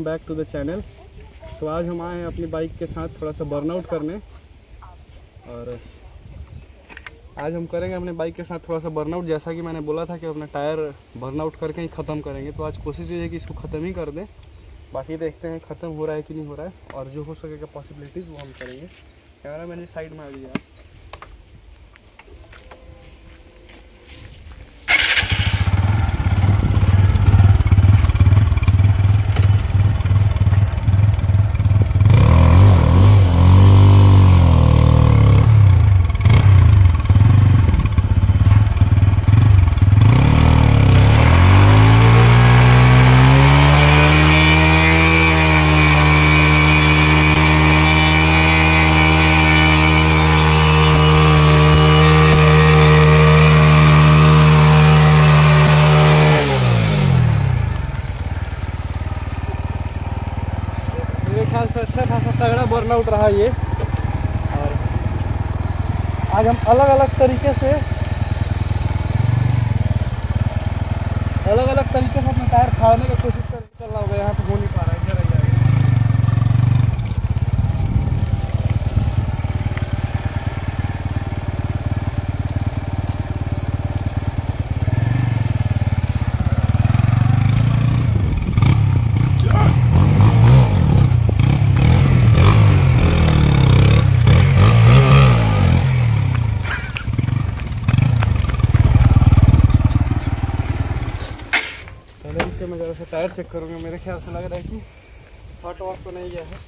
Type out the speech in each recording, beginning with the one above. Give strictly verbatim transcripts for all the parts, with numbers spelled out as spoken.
Back to the channel. तो आज हम आए हैं अपनी बाइक के साथ थोड़ा सा बर्नआउट करने, और आज हम करेंगे अपने बाइक के साथ थोड़ा सा बर्नआउट। जैसा कि मैंने बोला था कि अपना टायर बर्नआउट करके ही ख़त्म करेंगे, तो आज कोशिश ये है कि इसको ख़त्म ही कर दें। बाकी देखते हैं ख़त्म हो रहा है कि नहीं हो रहा है, और जो हो सकेगा पॉसिबिलिटीज़ वो हम करेंगे। कैमरा मैंने साइड में आ दिया। ख्याल से अच्छा खासा तगड़ा बर्नआउट रहा ये। और आज हम अलग अलग तरीके से अलग अलग तरीके से अपना टायर फाड़ने की कोशिश कर चल रहा होगा। यहाँ पे हो नहीं पा रहा है, इधर आ जाएगा। मैं ज़रा सा टायर चेक करूँगा। मेरे ख्याल से लग रहा है कि हॉट वॉश तो नहीं गया है।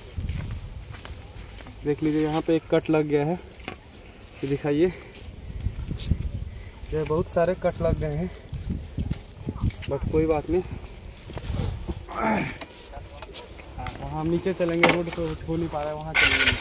देख लीजिए यहाँ पे एक कट लग गया है, ये दिखाइए। ये बहुत सारे कट लग गए हैं, बट कोई बात नहीं। वहाँ हम नीचे चलेंगे, रोड तो हो नहीं पा रहा है, वहाँ चलेंगे।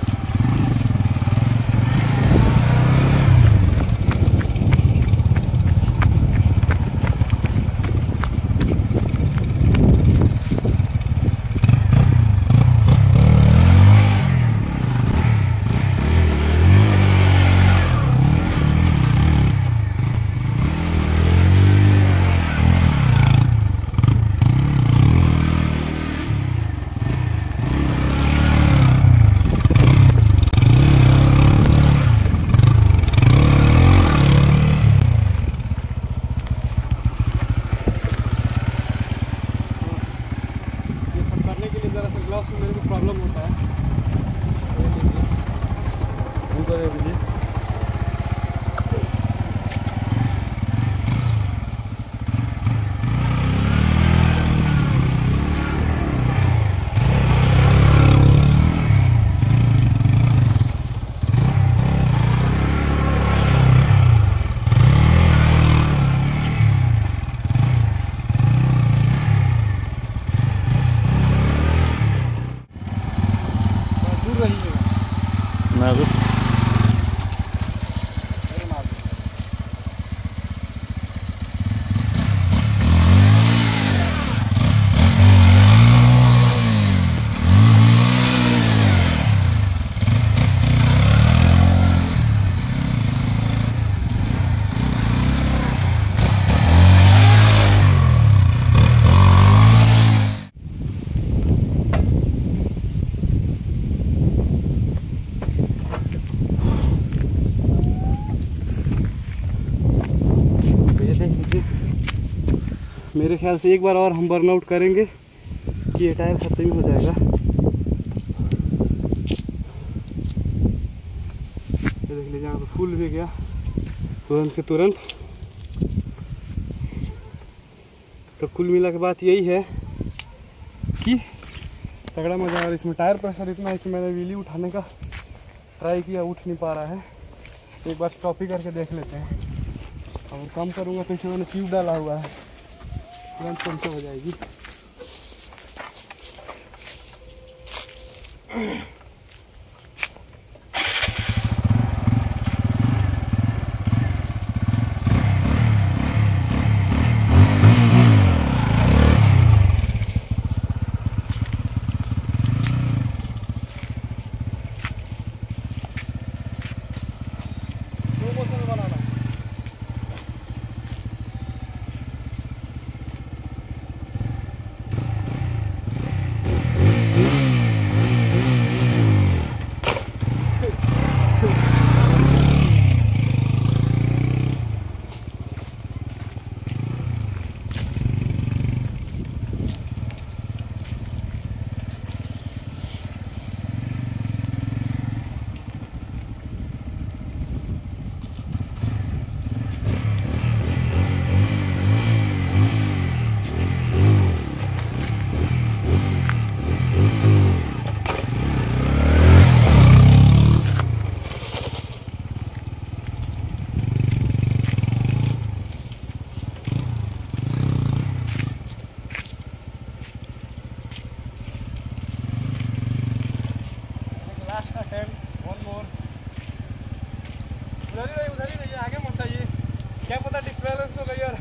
ग्लव्स में मेरे को प्रॉब्लम होता है, उनको दे दीजिए। मैं भी मेरे ख्याल से एक बार और हम बर्नआउट करेंगे कि ये टायर खत्म ही हो जाएगा। ये देख लीजिए, यहाँ पे फुल भी गया तुरंत के तुरंत। तो कुल मिला के बात यही है कि तगड़ा मजा। और इसमें टायर प्रेशर इतना है कि मैंने व्हीली उठाने का ट्राई किया, उठ नहीं पा रहा है। एक बार स्टॉप ही करके देख लेते हैं। और कम करूँगा तो इसमें मैंने ट्यूब डाला हुआ है, तुरंत पंचर हो जाएगी। Last attempt, one more. उधर ही रहिए, उधर ही रहिए, आगे मत आइए, क्या पता डिसबैलेंस हो गई यार।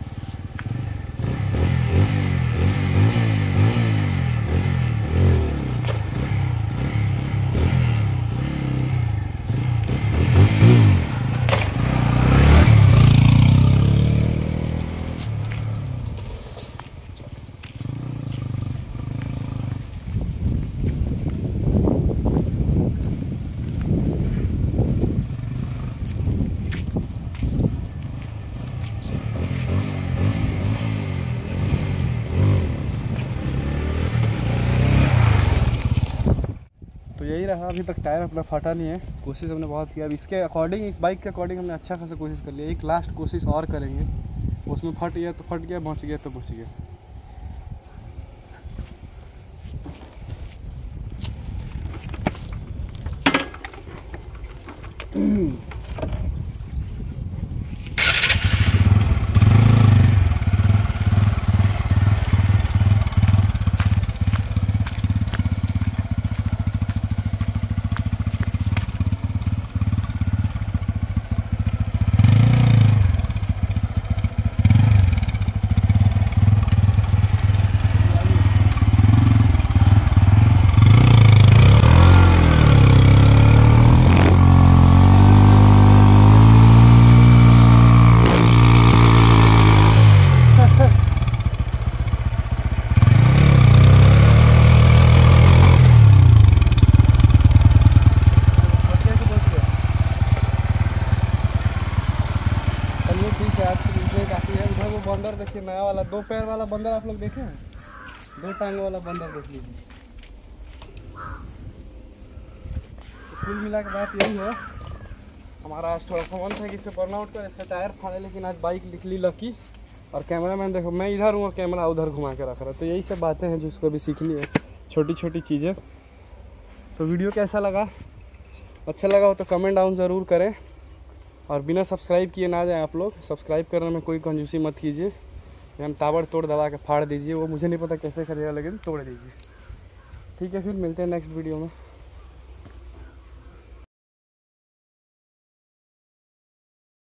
तो यही रहा, अभी तक टायर अपना फटा नहीं है। कोशिश हमने बहुत किया, अब इसके अकॉर्डिंग, इस बाइक के अकॉर्डिंग हमने अच्छा खासा कोशिश कर लिया। एक लास्ट कोशिश और करेंगे, उसमें फट गया तो फट गया, बच गया तो बच गया। बंदर देखिए, नया वाला दो पैर वाला बंदर आप लोग देखे हैं, दो टांग वाला बंदर देख लीजिए। तो कुल मिला के बात यही है, हमारा आज थोड़ा सा मन था कि इसे बर्नआउट कर, इसका टायर फाड़े, लेकिन आज बाइक निकली लकी। और कैमरा मैन देखो, मैं इधर हूँ और कैमरा उधर घुमा के रख रहा। तो यही सब बातें हैं जो इसको भी सीखनी है, छोटी छोटी चीज़ें। तो वीडियो कैसा लगा, अच्छा लगा हो तो कमेंट डाउन ज़रूर करें, और बिना सब्सक्राइब किए ना जाए आप लोग। सब्सक्राइब करने में कोई कंजूसी मत कीजिए, हम ताबड़ तोड़ दबा के फाड़ दीजिए, वो मुझे नहीं पता कैसे करेगा, लेकिन तोड़ दीजिए। ठीक है, फिर मिलते हैं नेक्स्ट वीडियो में।